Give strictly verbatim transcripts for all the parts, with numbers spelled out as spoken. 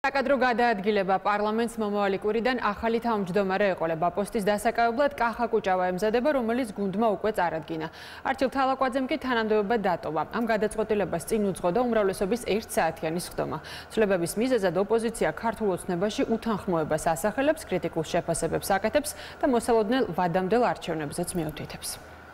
საკადრო გადაადგილება პარლამენტს მომავალი კვირიდან ახალი თავმჯდომარე ეყოლება. პოსტის დასაკავებლად კახა კუჭავა ემზადება, რომელიც გუნდმა უკვე წარადგინა. არჩილ თალაკვაძემ კი თანამდებობა დატოვა. ამ გადაწყვეტილებას წინ უძღოდა უმრავლესობის ერთ საათიანი სხდომა. ცვლილებების მიზეზად ოპოზიცია ქართულ ოცნებაში უთანხმოებას ასახელებს, კრიტიკულ შეფასებებს აკეთებს და მოსალოდნელ ვადამდელ არჩევნებზეც მიუთითებს.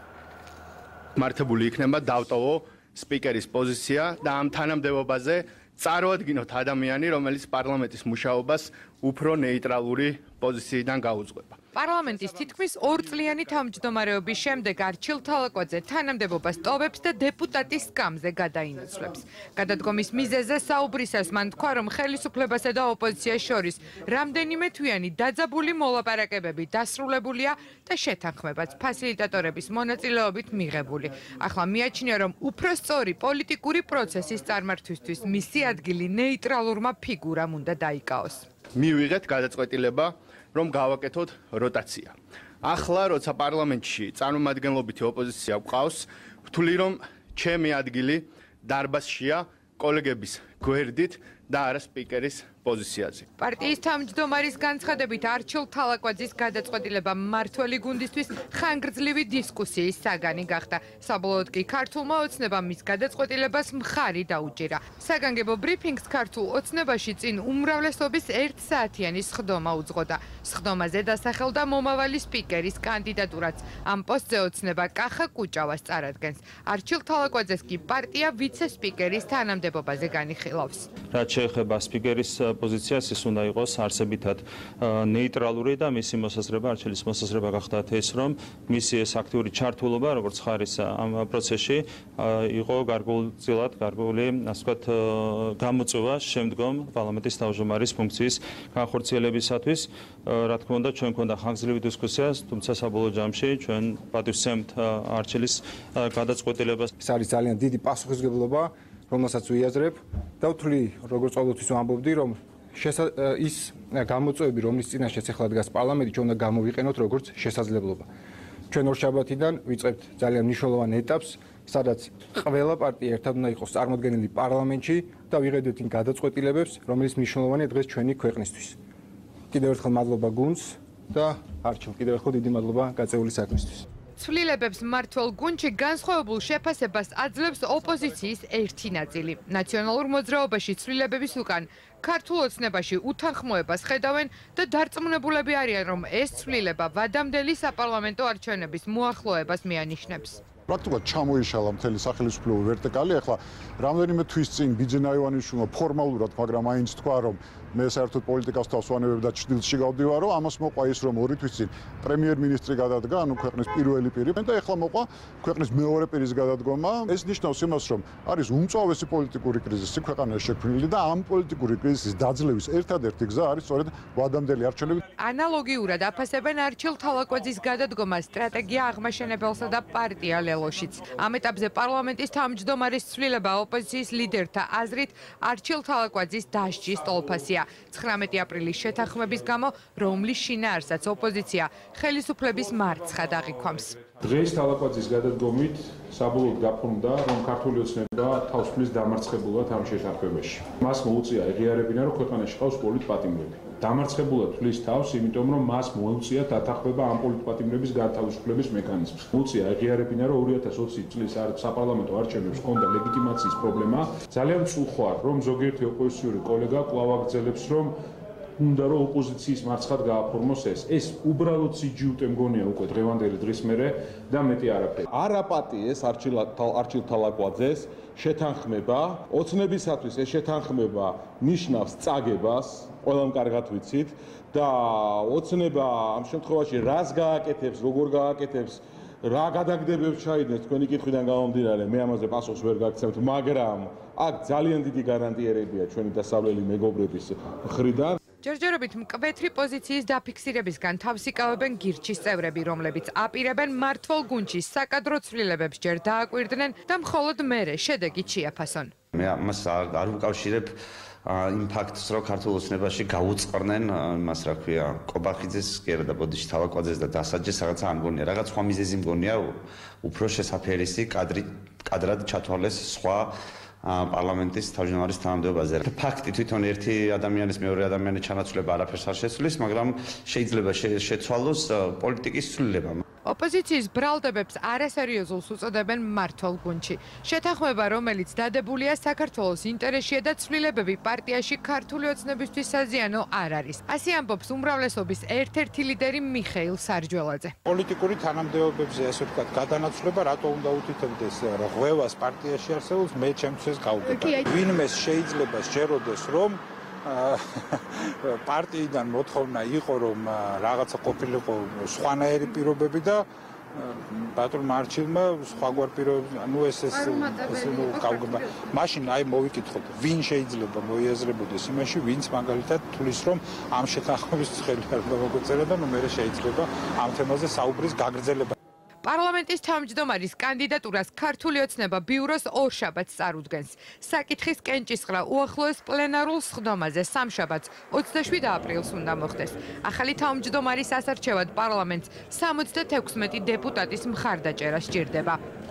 მართებული იქნება დავტოვო სპიკერის პოზიცია და ამ თანამდებობაზე წარუადგინოთ ადამიანი, რომელიც პარლამენტის მუშაობას უფრო ნეიტრალური პოზიციიდან გაუძღვება. პარლამენტის თითქმის ორწლიანი თავმჯდომარეობის შემდეგ არჩილ თალაკვაძე თანამდებობას ტოვებს და დეპუტატის სკამზე გადაინაცვლებს. გადადგომის მიზეზზე საუბრისას მან თქვა, რომ ხელისუფლებასა და ოპოზიციას შორის რამდენიმე თვიანი დაძაბული მოლაპარაკებები დასრულებულია და შეთანხმებაც ფასილიტატორების მონაწილეობით მიღებული. ახლა მიაჩნია, რომ უფრო სწორი პოლიტიკური პროცესის წარმართვისთვის მისი ადგილი ნეიტრალურმა ფიგურამ უნდა დაიკავოს. მივიღეთ გადაწყვეტილება, რომ გავაკეთოთ როტაცია. ახლა, როცა პარლამენტში წარმომადგენლობითი ოპოზიცია გვყავს, ვთვლი, რომ ჩემი ადგილი დარბაზშია კოლეგების გვერდით და არა სპიკერის პოზიციაზე. პარტიის თავმჯდომარის განცხადებით არჩილ თალაკვაძის გადაწყვეტილება მმართველი გუნდისთვის ხანგრძლივი დისკუსიის საგანი გახდა. საბოლოოდ კი ქართულმა ოცნებამ მის გადაწყვეტილებას მხარი დაუჭირა. საგანგებო ბრიფინგს ქართულ ოცნებაში წინ უმრავლესობის ერთ საათიანი სხდომა უძღოდა. სხდომაზე დასახელდა მომავალი სპიკერის კანდიდატურაც. ამ პოსტზე ოცნება კახა კუჭავას წარადგენს. არჩილ თალაკვაძეს კი პარტია ვიცე-სპიკერის თანამდებობაზე განიხილავს. რაც შეეხება სპიკერის პოზიციას, ის უნდა იყოს არსებითად ნეიტრალური და მისი მოსაზრება, არჩილის მოსაზრება გახდათ ეს, რომ მისი ეს აქტიური ჩართულობა, როგორც ხარის ამ პროცესში, იყო გარკვეულწილად გარკვეული, ასე ვთქვათ, გამოწვევა შემდგომ პარლამენტის თავმჯდომარის ფუნქციის განხორციელებისათვის. რა თქმა უნდა, ჩვენ გვქონდა ხანგრძლივი დისკუსია, თუმცა საბოლოო ჯამში ჩვენ პატივსცემთ არჩილის გადაწყვეტილებას. ეს არის ძალიან დიდი პასუხისმგებლობა, რომელსაც ვიაზრებ და ვთვლი, როგორც ყოველთვის ვამბობდი, რომ ის გამოწვევები, რომლის წინაშეც ახლა დგას პარლამენტი, ჩვენ უნდა გამოვიყენოთ როგორც შესაძლებლობა. ჩვენ ორშაბათიდან ვიწყებთ ძალიან მნიშვნელოვან ეტაპს, სადაც ყველა პარტია ერთად უნდა იყოს წარმოდგენილი პარლამენტში და ვიღებდეთ იმ გადაწყვეტილებებს, რომელიც მნიშვნელოვანია დღეს ჩვენი ქვეყნისთვის. კიდევ ერთხელ მადლობა გუნდს და არჩილ, კიდევ ერთხელ დიდი მადლობა გაწეული საქმისთვის. ცვლილებებს მმართველ გუნდში განსხვავებულ შეფასებას აძლევს ოპოზიციის ერთი ნაწილი. ნაციონალურ მოძრაობაში ცვლილებების უკან ქართულ ოცნებაში უთანხმოებას ხედავენ და დარწმუნებულები არიან, რომ ეს ცვლილება ვადამდელი საპარლამენტო არჩევნების მოახლოებას მიანიშნებს. პრაქტიკულად ჩამოიშალა მთელი სახელმწიფო ვერტიკალი. ახლა რამდენიმე თვის წინ ბიძინა ივანიშვილმა ფორმალურად, მაგრამ მაინც თქვა, რომ მე საერთოდ პოლიტიკას თავს ვანებებ და ჭრილში გავდივარო. ამას მოყვა ის, რომ ორი თვის წინ პრემიერ-მინისტრი გადადგა, ანუ ქვეყნის პირველი პირი და ახლა მოყვა ქვეყნის მეორე პირის გადადგომა. ეს ნიშნავს იმას, რომ არის უმწვავესი პოლიტიკური კრიზისი ქვეყანაში შექმნილი და ამ პოლიტიკური კრიზისის დაძლევის ერთადერთი გზა არის სწორედ ვადამდელი არჩევნები. ანალოგიურად აფასებენ არჩილ თალაკვაძის გადადგომას სტრატეგია აღმაშენებელსა და პარტია ლელოშიც. ამ ეტაპზე პარლამენტის თავმჯდომარის ცვლილება ოპოზიციის ლიდერთა აზრით არჩილ თალაკვაძის დასჯის ტოლფასია. ცხრამეტი აპრილის შეთანხმების გამო, რომლის შინაარსაც ოპოზიცია ხელისუფლების მარცხად აღიქვამს. დღეს თალაკვაძის გადადგომით საბოლოოდ გაფორმდა, რომ ქართული ოცნება თავს თვლის დამარცხებულად ამ შეთანხმებაში. მას მოუწია ეღიარებინა, რომ ქვეყანაში ყავს პოლიტპატიმრები. დამარცხებულად თვლის თავს, იმიტომ რომ მას მოუწია დათანხმება ამ პოლიტპატიმრების გათავისუფლების მექანიზმს. მოუწია ეღიარებინა, რომ ორი ათას ოცი წლის საპარლამენტო არჩევნებს ჰქონდა ლეგიტიმაციის პრობლემა. ძალიან მწუხვარ, რომ ზოგიერთი ოპოზიციური კოლეგა კვლავ აგრძელებს, რომ უნდა რომ ოპოზიციის მარცხად გააფორმოს ეს. ეს უბრალოდ სიჯუტე მგონია უკვე დღევანდელი დღის მერე და მეტი არაფერი. არ აპატიეს არჩილ თალაკვაძეს შეთანხმება, ოცნებისათვის ეს შეთანხმება ნიშნავს წაგებას, ყველამ კარგად ვიცით და ოცნება ამ შემთხვევაში რას გააკეთებს, როგორ გააკეთებს, რა გადაგდებებს ჩაიდნეს თქვენი კითხვიდან გამომდინარე, მე ამაზე პასუხს ვერ გაგცემთ, მაგრამ აქ ძალიან დიდი გარანტიერებია ჩვენი დასავლელი მეგობრების მხრიდან. ჯერჯერობით მკვეთრი პოზიციის დაფიქსირებისგან თავს იკავებენ გირჩის წევრები, რომლებიც აპირებენ მმართველ გუნდში საკადრო ცვლილებებს ჯერ დააკვირდნენ და მხოლოდ მერე შედეგით შეაფასონ. მე ამას არ ვუკავშირებ იმ ფაქტს, რომ ქართულ ოცნებაში გაუწყრნენ იმას, რა ქვია, კობახიძეს, კი არა და ბოდიში თალაკვაძეს და დასაჯეს, რაღაცა არ მგონია, რაღაც სხვა მიზეზი მგონია, უფრო შესაფერისი კადრი კადრად ჩათვალეს სხვა პარლამენტის თავმჯდომარის თანამდებობაზე. ფაქტი თვითონ ერთი ადამიანის მეორე ადამიანის ჩანაცვლება არაფერს არ შესრულებს, მაგრამ შეიძლება შეცვალოს პოლიტიკის ცვლილება. ოპოზიციის ბრალდებებს არასერიოზულს უწოდებენ მმართველ გუნდში. შეთანხმება, რომელიც დადებულია საქართველოს ინტერესშია და ცვლილებები პარტიაში ქართული ოცნებისთვის საზიანო არ არის. ასე ამბობს უმრავლესობის ერთ-ერთი ლიდერი მიხეილ სარჯველაძე. პოლიტიკური თანამდებობებზე ასე ვთქვათ, გადანაცვლება რატო უნდა უთითებდეს ღვევას პარტიაში არსებობს, მე ჩემთვის გავუგებ. ვინმეს შეიძლება სჯეროდეს, რომ პარტიიდან მოთხოვნა იყო, რომ რაღაცა ყოფილიყო სხვანაირი პირობები და ბატონ მარჩილმა სხვაგვარ პირობებს, ну ეს ეს ნუ გავგება. მაშინ აი მოვიკითხოთ, ვინ შეიძლება მოიაზრებოდეს იმაში, ვინც მაგალითად თulis რომ ამ შეთანხმების ცხელი არ მოგწერა და ნუ მე შეიძლება ამ თემაზე საუბრის გაგრძელება. პარლამენტის თავმჯდომარის კანდიდატურას ქართული ოცნება ბიუროს ორშაბათს წარუდგენს. საკითხის კენჭისყრა უახლოეს პლენარულ სხდომაზე სამშაბათს ოცდაშვიდ აპრილს უნდა მოხდეს. ახალი თავმჯდომარის ასარჩევად პარლამენტს სამოცდათექვსმეტი დეპუტატის მხარდაჭერა სჭირდება.